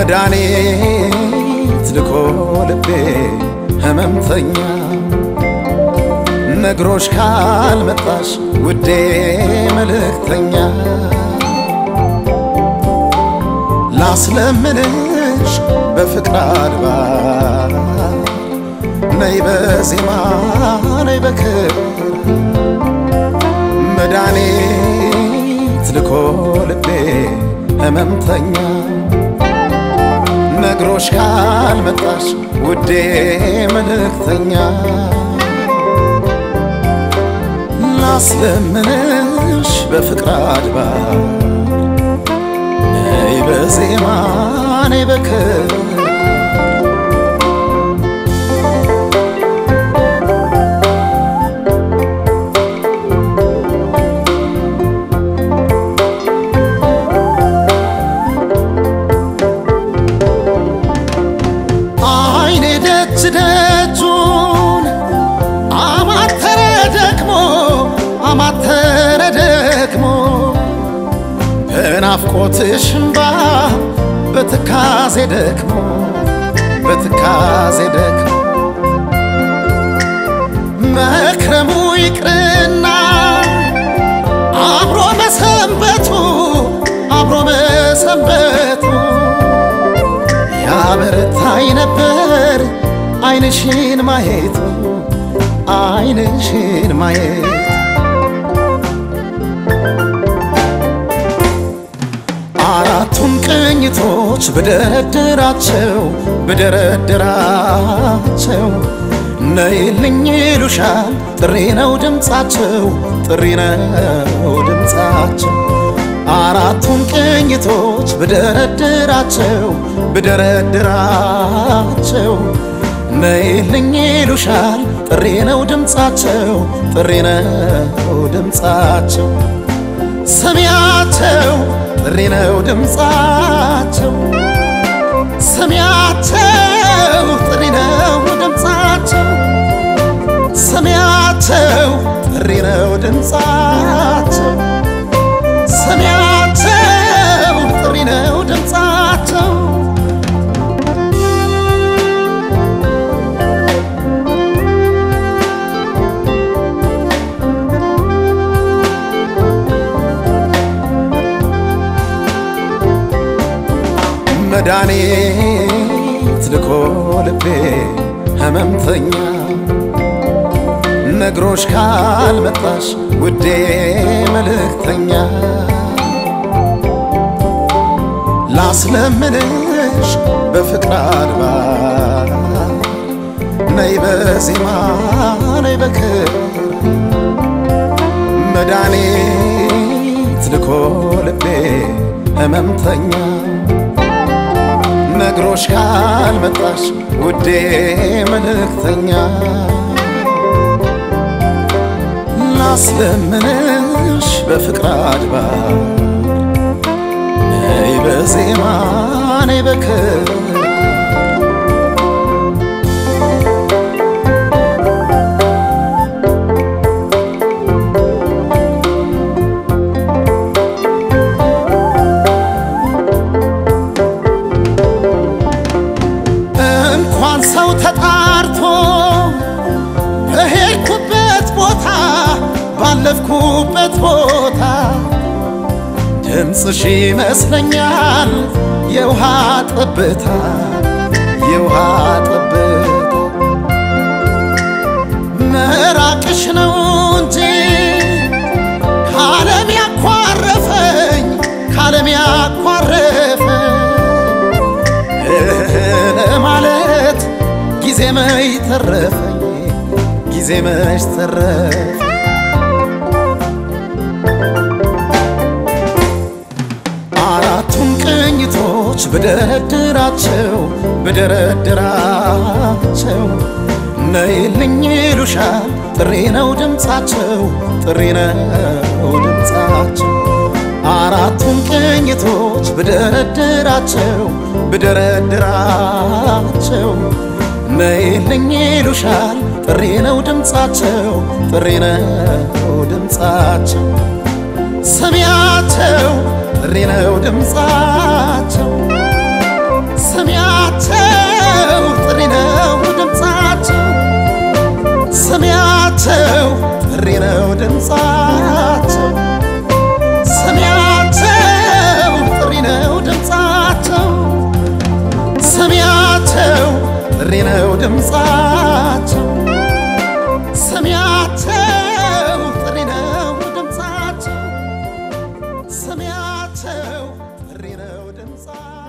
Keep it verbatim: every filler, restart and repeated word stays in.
መድኃኒት ልኮ ልቤ ህመምተኛ ነግሮሽ ካልመጣሽ ውዴ መልእክተኛ ላስለምንሽ በፍቅር አድባር ነይ በዜማ ነይ በክብር መድኃኒት ልኮ ልቤ ህመምተኛ ነግሮሽ ካልመጣሽ ውዴ መልእክተኛ ላስለምንሽ በፍቅር አድባር ነይ በዜማ ነይ በክብር ደጁን አማተረ ደክሞ አማተረ ደክሞ በናፍቆትሽ እንባ በትካዜ ደክሞ በትካዜ ደክሞ መክረሙ ይቅርና አብሮ መሰንበቱ አብሮ መሰንበቱ ያበረታኝ ነበር አይንሽን ማየቱ አይንሽን ማየት አራቱን ቅኝቶች በደረደራቸው በደረደራቸው ነይልኝ ይሉሻል ጥሪ ነው ድምጻቸው ጥሪ ነው ድምጻቸው አራቱን ቅኝቶች በደረደራቸው በደረደራቸው ነይልኝ ይሉሻል ጥሪ ነው ድምጻቸው ጥሪ ነው ድምጻቸው ሰሚያቸው ጥሪ ነው ድምጻቸው ሰሚያቸው ጥሪ ነው ድምጻቸው ሰሚያቸው ጥሪ ነው ድምጻቸው ሰሚያቸው ጥሪ ነው ድምጻቸው መድኃኒት ልኮ ልቤ ህመምተኛ ነግሮሽ ካልመጣሽ ውዴ መልእክተኛ ላስለምንሽ በፍቅር አድባር ነይ በዜማ ነይ በክብር መድኃኒት ልኮ ልቤ ህመምተኛ ነግሮሽ ካልመጣሽ ውዴ መልእክተኛ ላስለምንሽ በፍቅር አድባር ነይ በዜማ ነይ በክብር ሰው ተጣርቶ በሄድኩበት ቦታ ባለፍኩበት ቦታ ድምፅሽ ይመስለኛል የውሃ ጠብታ የውሃ ጠብታ መራቅሽ ነው እንጂ ካለም ያኳረፈኝ ካለም ያኳረፈኝ ለማለት ጊዜ መች ተረፈኝ ጊዜ መች ተረፈኝ አራቱን ቅኝቶች በደረደራቸው በደረደራቸው ነይልኝ ይሉሻል ጥሪ ነው ድምጻቸው ጥሪ ነው ድምጻቸው አራቱን ቅኝቶች በደረደራቸው በደረደራቸው ነይልኝ ይሉሻል ጥሪ ነው ድምጻቸው ጥሪ ነው ድምጻቸው ሰሚያቸው ጥሪ ነው ድምጻቸው ሰሚያቸው ጥሪ ነው ድምፃቸው ሰሚያቸው ጥሪ ነው ድምፃቸው ሰሚያቸው ጥሪ ነው ድምፃቸው ሰሚያቸው ጥሪ ነው ድምፃቸው ሰሚያቸው ጥሪ ነው ድምፃቸው